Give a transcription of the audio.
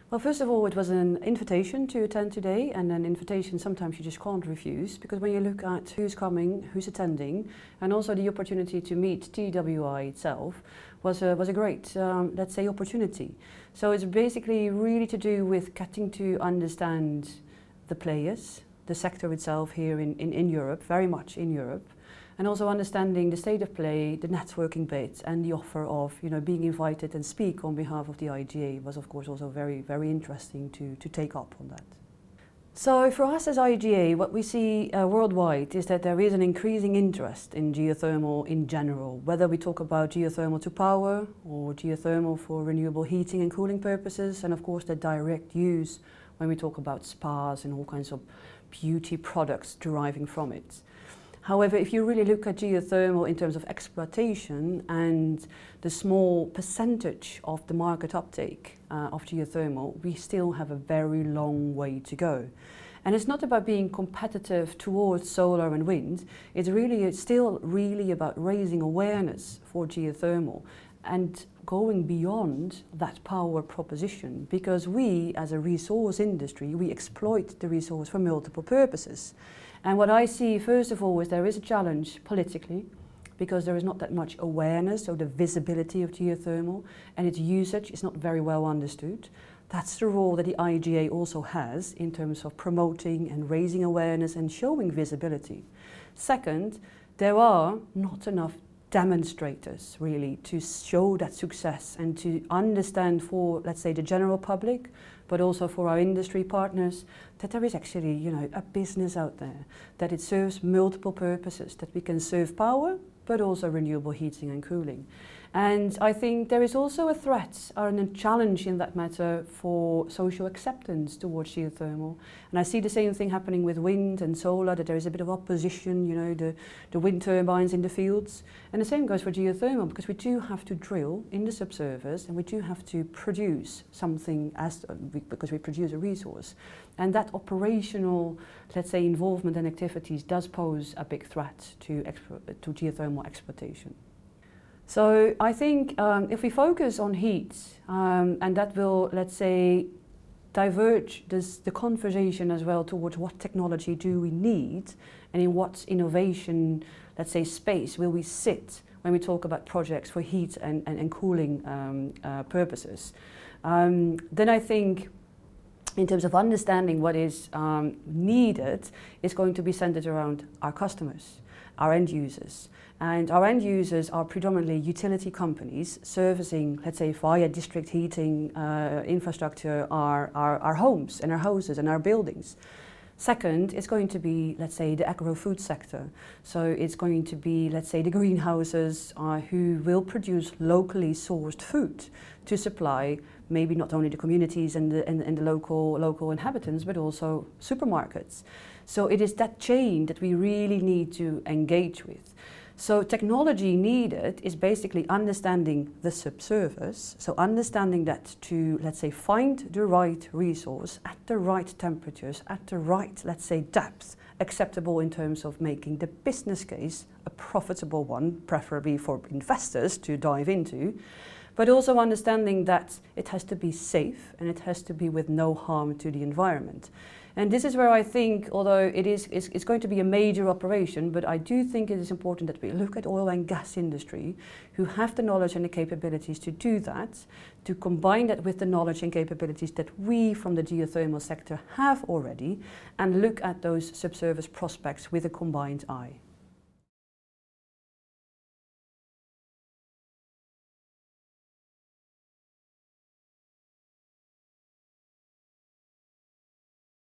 Well, first of all, it was an invitation to attend today, and an invitation sometimes you just can't refuse, because when you look at who's coming, who's attending, and also the opportunity to meet TWI itself was a great, let's say, opportunity. So it's basically really to do with getting to understand the players, the sector itself here in Europe, very much in Europe, and also understanding the state of play, the networking bit, and the offer of, being invited and speak on behalf of the IGA was, of course, also very, very interesting to take up on that. So for us as IGA, what we see worldwide is that there is an increasing interest in geothermal in general, whether we talk about geothermal to power or geothermal for renewable heating and cooling purposes, and of course the direct use when we talk about spas and all kinds of beauty products deriving from it. However, if you really look at geothermal in terms of exploitation and the small percentage of the market uptake of geothermal, we still have a very long way to go. And it's not about being competitive towards solar and wind, it's still really about raising awareness for geothermal and going beyond that power proposition, because we as a resource industry, we exploit the resource for multiple purposes. And what I see first of all is there is a challenge politically, because there is not that much awareness of the visibility of geothermal, and its usage is not very well understood. That's the role that the IGA also has in terms of promoting and raising awareness and showing visibility. Second, there are not enough demonstrators really to show that success and to understand for, let's say, the general public, but also for our industry partners, that there is actually, a business out there, that it serves multiple purposes, that we can serve power, but also renewable heating and cooling. And I think there is also a threat and a challenge in that matter for social acceptance towards geothermal. And I see the same thing happening with wind and solar, that there is a bit of opposition, the wind turbines in the fields. And the same goes for geothermal, because we do have to drill in the subsurface and we do have to produce something because we produce a resource. And that operational, let's say, involvement and activities does pose a big threat to geothermal exploitation. So I think if we focus on heat, and that will, let's say, diverge the conversation as well towards what technology do we need and in what innovation, let's say, space will we sit when we talk about projects for heat and cooling purposes, then I think in terms of understanding what is needed is going to be centered around our customers, our end users. And our end users are predominantly utility companies servicing, let's say, via district heating infrastructure, our homes and our houses and our buildings. Second, it's going to be, let's say, the agro-food sector. So it's going to be, let's say, the greenhouses who will produce locally sourced food to supply maybe not only the communities and the local inhabitants, but also supermarkets. So it is that chain that we really need to engage with. So technology needed is basically understanding the subsurface, so understanding that to, let's say, find the right resource at the right temperatures, at the right, let's say, depth, acceptable in terms of making the business case a profitable one, preferably for investors to dive into, but also understanding that it has to be safe and it has to be with no harm to the environment. And this is where I think, although it's going to be a major operation, but I do think it is important that we look at oil and gas industry who have the knowledge and the capabilities to do that, to combine that with the knowledge and capabilities that we from the geothermal sector have already, and look at those subsurface prospects with a combined eye.